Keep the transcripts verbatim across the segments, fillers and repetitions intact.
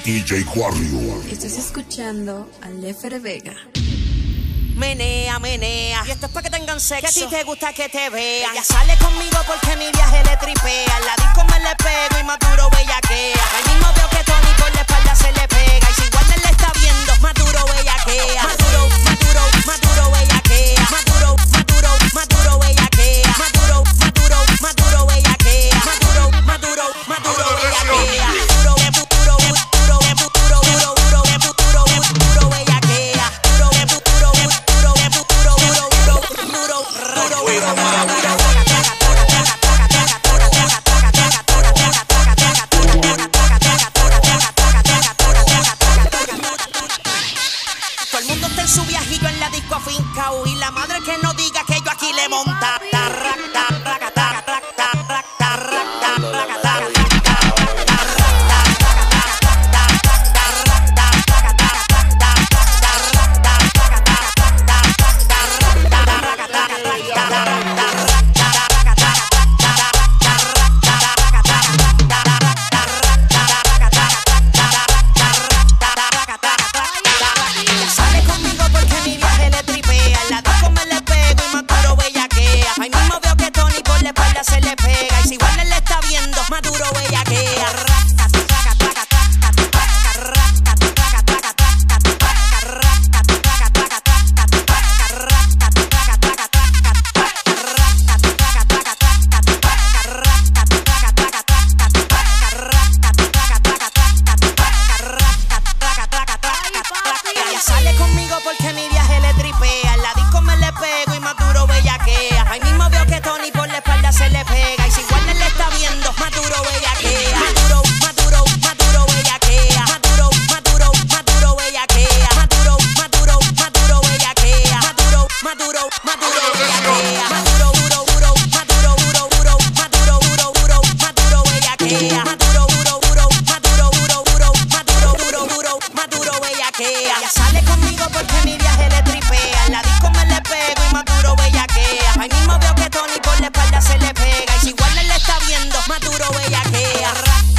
D J Quarrio. Estás escuchando al F Vega. Menea, menea, y esto es pa' que tengan sexo, que a ti te gusta que te vean. Ella sale conmigo porque mi viaje le tripea. En la disco me le pego y Maduro bellaquea. Al mismo veo que Tony por la espalda se le pega. Y si Warner le está viendo, Maduro bellaquea. Maduro, Maduro, Maduro bellaquea. Maduro, Maduro, Maduro bellaquea. Maduro, Maduro, Maduro bellaquea. Maduro, Maduro, Maduro bellaquea. Maduro, Maduro, Maduro, Maduro, Maduro, Maduro, Maduro bellaquea. Todo el mundo está en su viajillo en la disco afincao. Y la madre que no diga que yo aquí le monta. Se le pega y si Warner le está viendo, Maduro bellaquea. Ella sale conmigo porque mi viaje le tripea. En la disco me le pego y Maduro bellaquea. Ahí mismo veo que Tony por la espalda se le pega. Y si Warner le está viendo, Maduro bellaquea. Maduro, Maduro, Maduro bellaquea. Maduro, Maduro, Maduro bellaquea. Maduro, Maduro, Maduro bellaquea. Maduro, Maduro, Maduro bellaquea. Maduro, duro, duro, Maduro, duro, duro, Maduro, duro, duro, Maduro bellaquea. Maduro, duro, duro, Maduro, duro, duro, Maduro, duro, duro, Maduro bellaquea. Ella sale conmigo porque mi viaje le tripea. En la disco me le pego y Maduro bellaquea. Ahí mismo veo que Tony por la espalda se le pega. Y si Warner le está viendo, Maduro bellaquea.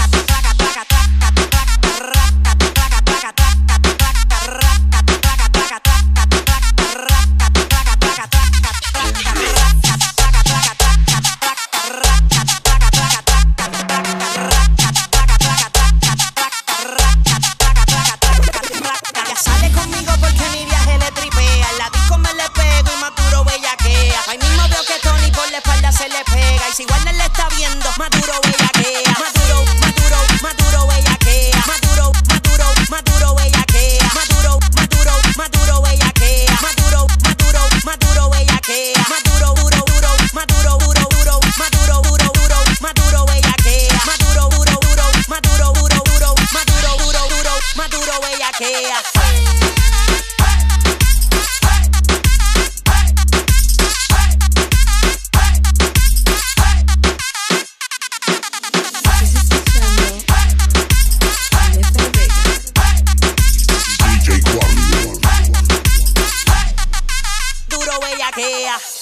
Ella sale conmigo porque mi viaje le tripea. En la disco me le pego y Maduro bellaquea. Ahí mismo veo que Tony por la espalda se le pega. Y si Warner le está viendo, Maduro bellaquea. Maduro, Maduro, Maduro bellaquea. Maduro, Maduro, Maduro bellaquea. Maduro, Maduro, Maduro bellaquea. Maduro, Maduro, Maduro bellaquea. Maduro, duro, duro, Maduro, duro, duro, Maduro, duro, duro, Maduro bellaquea. Maduro, duro, duro, Maduro, duro, duro, Maduro, duro, duro, Maduro bellaquea. D J Quarrio. Duro bellaquea.